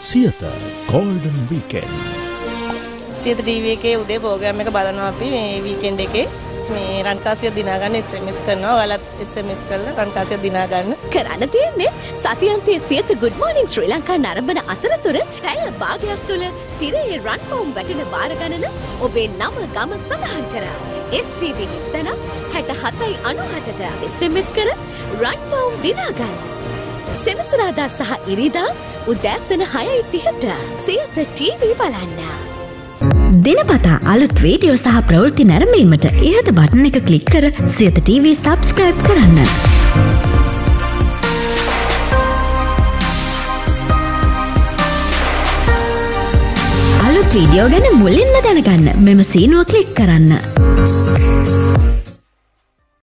Siyatha Golden Weekend. Siyatha TV එකේ උදේ programme එක බලනවා අපි මේ වීකෙන්ඩ් එකේ. මේ රන්කාසිය දිනා ගන්න SMS කරනවා. ඔයාලත් SMS කරලා රන්කාසිය දිනා ගන්න. කරන්න තියෙන්නේ සතියන්තයේ සියත Good Morning ශ්‍රී ලංකා නරඹන අතරතුර පැය භාගයක් තුළ තිරයේ රන් පවුම් වැටෙන බාර ගණන ඔබේ නම ගම සඳහන් කරා. STV නිස්තන 6797ට SMS කර රන් පවුම් දිනා ගන්න. සෙනසුරාදා සහ ඉරිදා උදෑසන 6:30ට සියත ටීවී බලන්න. දිනපතා අලුත් වීඩියෝ සහ ප්‍රවෘත්ති නැරඹීමට ඉහත බටන් එක ක්ලික් කර සියත ටීවී සබ්ස්ක්‍රයිබ් කරන්න. අලුත් වීඩියෝ ගැන මුලින්ම දැනගන්න මෙම සීනුව ක්ලික් කරන්න.